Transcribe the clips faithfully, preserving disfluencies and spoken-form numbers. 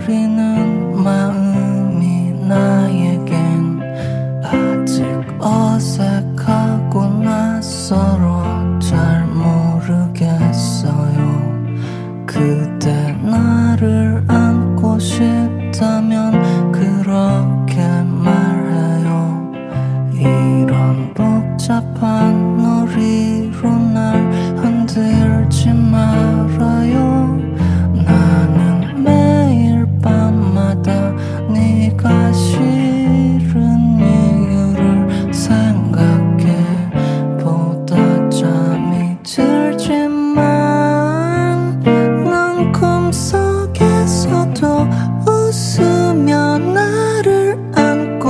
두드리는 마음이 나에겐 아직 어색하고 낯설어 잘 모르겠어요. 그대 나를 안고 싶다면 그렇게 말해요. 이런 복잡한 놀이로 날 흔들지 말아요. 나는 매일 밤마다 네가 싫은 이유를 생각해 보다 잠이 들지만 넌 꿈속에서도 웃으며 나를 안고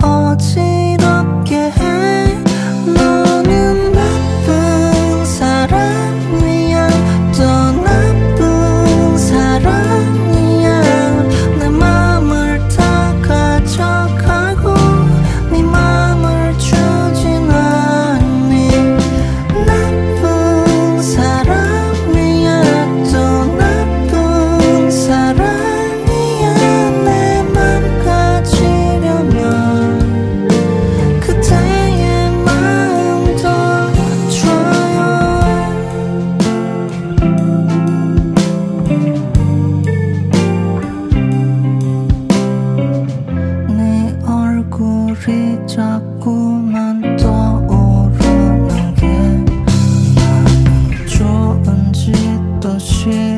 어지럽게 해. 너는 나쁜 사람이야. 또 나쁜 사람이야. 내 맘을 다 가져가고 네 맘을 주진 않니. 나쁜 사람이야. 또 나쁜 사람이야. 내 맘 가지려면 그대의 마음도 줘요. 네 얼굴이 자꾸만 떠오르는 게 나는 좋은지 또 싫은지